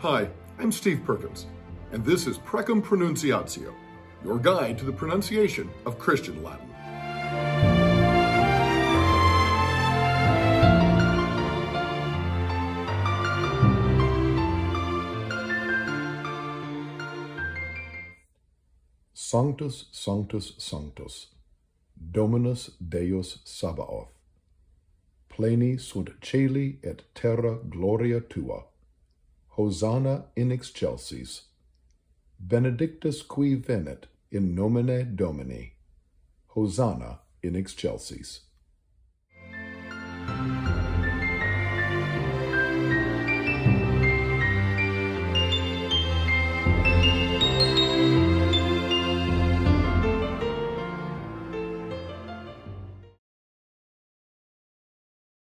Hi, I'm Steve Perkins, and this is Precum Pronunciatio, your guide to the pronunciation of Christian Latin. Sanctus, Sanctus, Sanctus, Dominus Deus Sabaoth. Pleni sunt caeli et terra gloria tua. Hosanna in excelsis. Benedictus qui venit in nomine Domini. Hosanna in excelsis.